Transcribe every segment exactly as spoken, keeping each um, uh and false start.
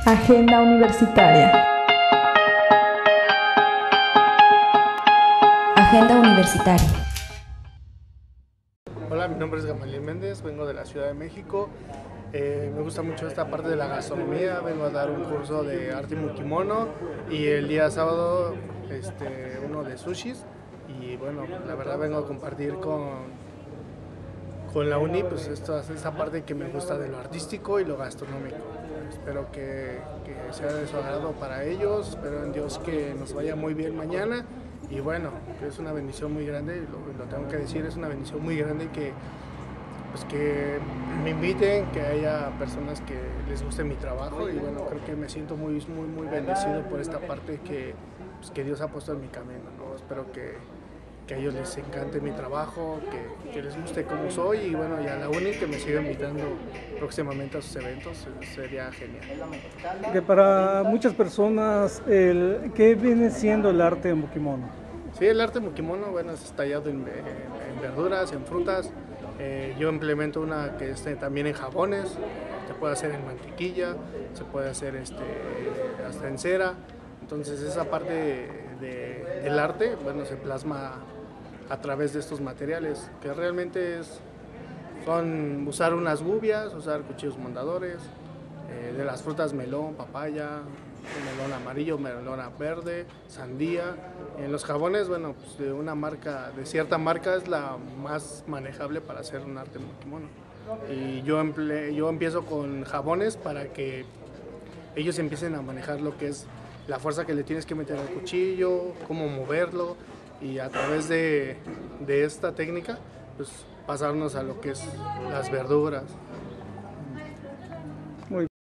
Agenda universitaria. Agenda universitaria. Hola, mi nombre es Gamaliel Méndez, vengo de la Ciudad de México. Eh, me gusta mucho esta parte de la gastronomía, vengo a dar un curso de arte mukimono y el día sábado este, uno de sushis. Y bueno, la verdad vengo a compartir con, con la uni pues esto, esta parte que me gusta de lo artístico y lo gastronómico. Espero que, que sea de su agrado para ellos, espero en Dios que nos vaya muy bien mañana. Y bueno, que es una bendición muy grande, lo, lo tengo que decir, es una bendición muy grande que, pues que me inviten, que haya personas que les guste mi trabajo. Y bueno, creo que me siento muy, muy, muy bendecido por esta parte que, pues que Dios ha puesto en mi camino, ¿no? Espero que, que a ellos les encante mi trabajo, que, que les guste cómo soy y bueno, y a la uni que me siga invitando próximamente a sus eventos, sería genial. Que para muchas personas, el, ¿qué viene siendo el arte mukimono? Sí, el arte mukimono, bueno, es tallado en, en, en verduras, en frutas. Eh, yo implemento una que esté también en jabones, se puede hacer en mantequilla, se puede hacer este, hasta en cera. Entonces esa parte de, de, del arte, bueno, se plasma a través de estos materiales, que realmente es, son usar unas gubias, usar cuchillos mondadores, eh, de las frutas melón, papaya, melón amarillo, melón verde, sandía. En los jabones, bueno, pues de una marca, de cierta marca es la más manejable para hacer un arte mukimono. Y yo, emple, yo empiezo con jabones para que ellos empiecen a manejar lo que es la fuerza que le tienes que meter al cuchillo, cómo moverlo, y a través de, de esta técnica, pues pasarnos a lo que es las verduras. Muy bien.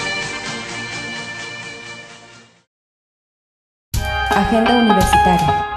Agenda universitaria.